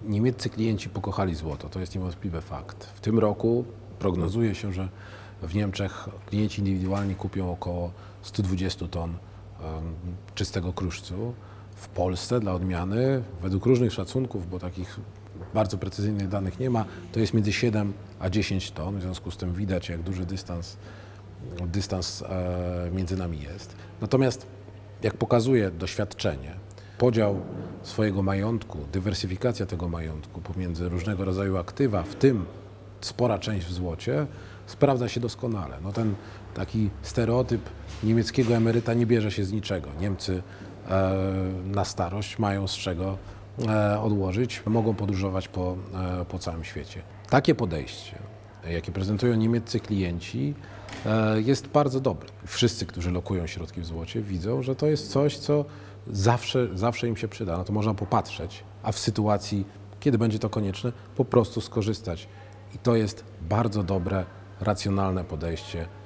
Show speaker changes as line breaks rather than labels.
Niemieccy klienci pokochali złoto, to jest niewątpliwy fakt. W tym roku prognozuje się, że w Niemczech klienci indywidualni kupią około 120 ton czystego kruszcu. W Polsce dla odmiany, według różnych szacunków, bo takich bardzo precyzyjnych danych nie ma, to jest między 7 a 10 ton, w związku z tym widać, jak duży dystans między nami jest. Natomiast, jak pokazuje doświadczenie, podział swojego majątku, dywersyfikacja tego majątku pomiędzy różnego rodzaju aktywa, w tym spora część w złocie, sprawdza się doskonale. No ten taki stereotyp niemieckiego emeryta nie bierze się z niczego. Niemcy na starość mają z czego odłożyć, mogą podróżować po całym świecie. Takie podejście, jakie prezentują niemieccy klienci, jest bardzo dobre. Wszyscy, którzy lokują środki w złocie, widzą, że to jest coś, co zawsze im się przyda. No to można popatrzeć, a w sytuacji, kiedy będzie to konieczne, po prostu skorzystać. I to jest bardzo dobre, racjonalne podejście